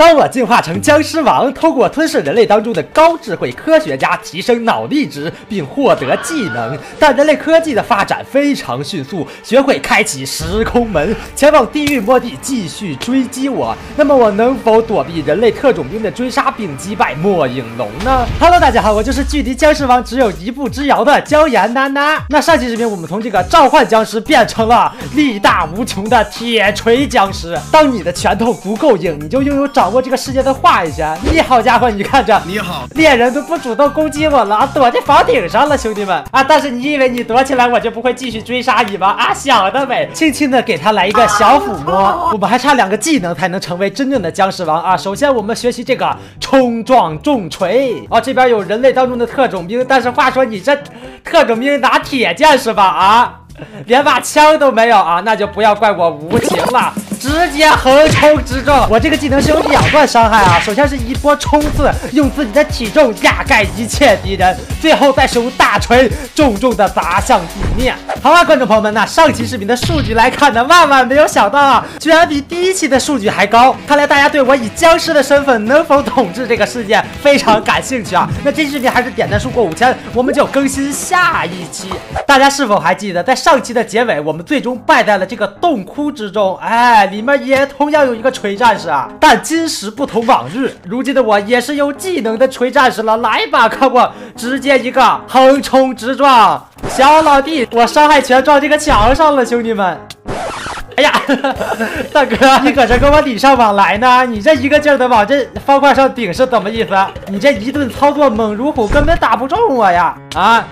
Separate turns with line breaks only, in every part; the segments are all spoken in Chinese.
当我进化成僵尸王，透过吞噬人类当中的高智慧科学家，提升脑力值，并获得技能。但人类科技的发展非常迅速，学会开启时空门，前往地狱末地继续追击我。那么我能否躲避人类特种兵的追杀，并击败末影龙呢 ？Hello， 大家好，我就是距离僵尸王只有一步之遥的椒盐娜娜。那上期视频我们从这个召唤僵尸变成了力大无穷的铁锤僵尸。当你的拳头足够硬，你就拥有掌握这个世界的话语权。你好家伙，你看着，
你好，
猎人都不主动攻击我了，躲在房顶上了，兄弟们啊！但是你以为你躲起来，我就不会继续追杀你吗？啊，想得美！轻轻的给他来一个小抚摸。我们还差2个技能才能成为真正的僵尸王啊！首先我们学习这个冲撞重锤啊，这边有人类当中的特种兵，但是话说你这特种兵拿铁剑是吧？啊，连把枪都没有啊，那就不要怪我无情了。直接横冲直撞，我这个技能是有2段伤害啊！首先是一波冲刺，用自己的体重压盖一切敌人，最后再使用大锤重重的砸向地面。好了，观众朋友们，那上期视频的数据来看呢，万万没有想到啊，居然比第1期的数据还高。看来大家对我以僵尸的身份能否统治这个世界非常感兴趣啊！那这期视频还是点赞数过5000，我们就更新下一期。大家是否还记得，在上期的结尾，我们最终败在了这个洞窟之中？哎。里面也同样有一个锤战士啊，但今时不同往日，如今的我也是有技能的锤战士了。来吧，看我直接一个横冲直撞，小老弟，我伤害全撞这个墙上了，兄弟们。哎呀，大哥，你搁这跟我礼尚往来呢？你这一个劲儿的往这方块上顶是怎么意思？你这一顿操作猛如虎，根本打不中我呀！啊，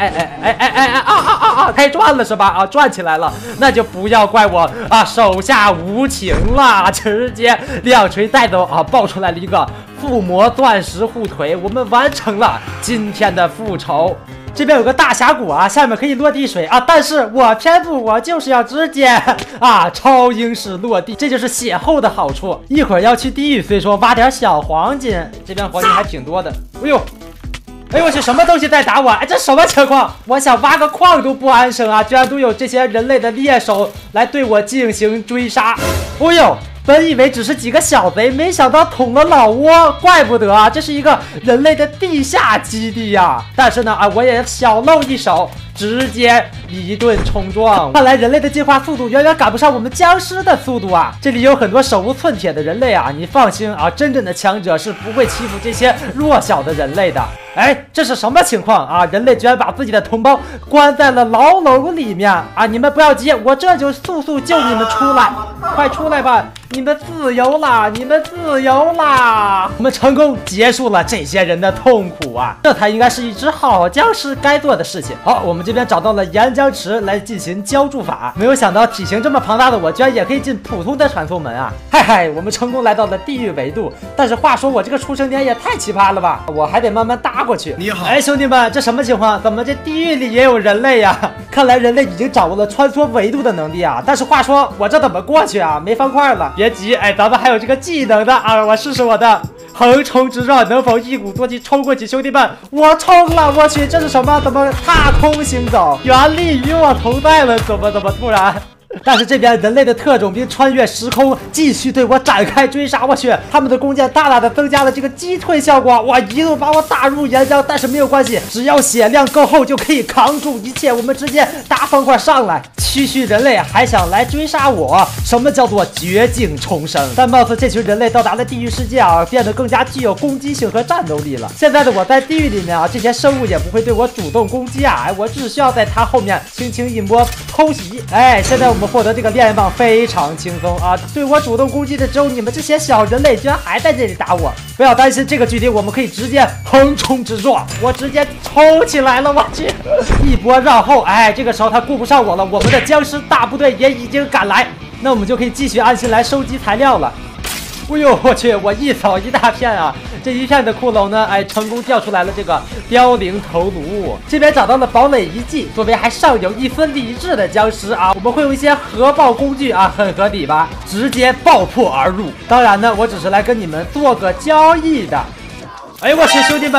太转了是吧？啊，转起来了，那就不要怪我啊，手下无情了，直接2锤带走啊，爆出来了一个附魔钻石护腿，我们完成了今天的复仇。这边有个大峡谷啊，下面可以落地水啊，但是我偏不，我就是要直接啊超英式落地，这就是血厚的好处。一会儿要去地狱，所以说挖点小黄金，这边黄金还挺多的。哎呦，哎呦我去，什么东西在打我？哎，这什么情况？我想挖个矿都不安生啊，居然都有这些人类的猎手来对我进行追杀。哎呦。本以为只是几个小贼，没想到捅了老窝，怪不得啊，这是一个人类的地下基地呀。但是呢，啊，我也小露一手，直接一顿冲撞。看来人类的进化速度远远赶不上我们僵尸的速度啊！这里有很多手无寸铁的人类啊，你放心啊，真正的强者是不会欺负这些弱小的人类的。哎，这是什么情况啊？人类居然把自己的同胞关在了牢笼里面啊！你们不要急，我这就速速救你们出来，快出来吧！你们自由啦！你们自由啦！我们成功结束了这些人的痛苦啊！这才应该是一只好僵尸该做的事情。好，我们这边找到了岩浆池来进行浇筑法。没有想到体型这么庞大的我，居然也可以进普通的传送门啊！嗨嗨，我们成功来到了地狱维度。但是话说，我这个出生点也太奇葩了吧！我还得慢慢搭过去。
你好，
哎，兄弟们，这什么情况？怎么这地狱里也有人类呀？看来人类已经掌握了穿梭维度的能力啊！但是话说，我这怎么过去啊？没方块了。别急，哎，咱们还有这个技能的啊！我试试我的横冲直撞，能否一鼓作气冲过去？兄弟们，我冲了！我去，这是什么？怎么踏空行走？原力与我同在了？怎么突然？但是这边人类的特种兵穿越时空，继续对我展开追杀。我去，他们的弓箭大大的增加了这个击退效果，哇，一路把我打入岩浆。但是没有关系，只要血量够厚就可以扛住一切。我们直接搭方块上来，区区人类还想来追杀我？什么叫做绝境重生？但貌似这群人类到达了地狱世界啊，变得更加具有攻击性和战斗力了。现在的我在地狱里面啊，这些生物也不会对我主动攻击啊，哎，我只需要在它后面轻轻一摸偷袭。哎，现在我们获得这个烈焰棒非常轻松啊！对我主动攻击的只有你们这些小人类，居然还在这里打我！不要担心，这个距离我们可以直接横冲直撞，我直接冲起来了！我去，一波绕后，哎，这个时候他顾不上我了，我们的僵尸大部队也已经赶来，那我们就可以继续安心来收集材料了。哎呦我去，我一扫一大片啊！这一片的骷髅呢，哎，成功掉出来了这个凋零头颅。这边找到了堡垒遗迹，作为还尚有一丝理智的僵尸啊，我们会用一些核爆工具啊，很合理吧？直接爆破而入。当然呢，我只是来跟你们做个交易的。哎我去，兄弟们，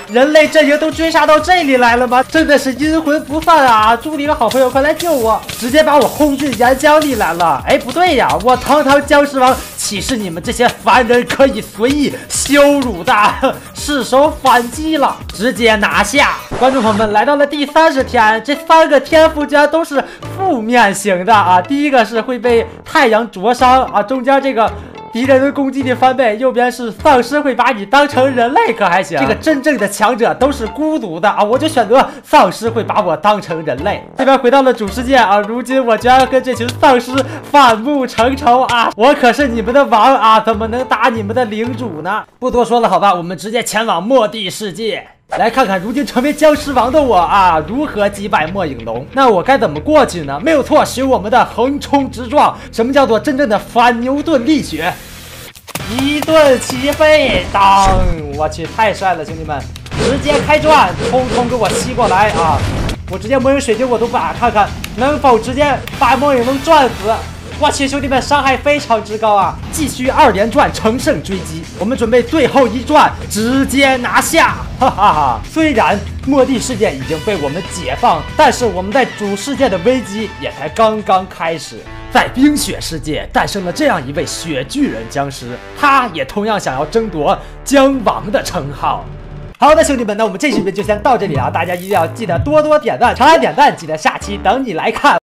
人类阵营都追杀到这里来了吗？真的是阴魂不散啊！朱莉和好朋友，快来救我！直接把我轰进岩浆里来了。哎，不对呀，我堂堂僵尸王，岂是你们这些凡人可以随意羞辱的？是时候反击了，直接拿下！观众朋友们，来到了第30天，这3个天赋居然都是负面型的啊！第一个是会被太阳灼伤啊，中间这个敌人的攻击力翻倍，右边是丧尸会把你当成人类，可还行？这个真正的强者都是孤独的啊，我就选择丧尸会把我当成人类。这边回到了主世界啊，如今我居然跟这群丧尸反目成仇啊！我可是你们的王啊，怎么能打你们的领主呢？不多说了，好吧，我们直接前往末地世界。来看看如今成为僵尸王的我啊，如何击败末影龙？那我该怎么过去呢？没有错，使用我们的横冲直撞。什么叫做真正的反牛顿力学？一顿起飞，当！我去，太帅了，兄弟们！直接开转，通通给我吸过来啊！我直接魔影水晶我都把，看看能否直接把魔影龙转死。我去，兄弟们，伤害非常之高啊！继续2连转，乘胜追击。我们准备最后一转，直接拿下！哈哈哈！虽然末地世界已经被我们解放，但是我们在主世界的危机也才刚刚开始。在冰雪世界诞生了这样一位雪巨人僵尸，他也同样想要争夺僵王的称号。好的，兄弟们，那我们这视频就先到这里啊！大家一定要记得多多点赞，常来点赞，记得下期等你来看。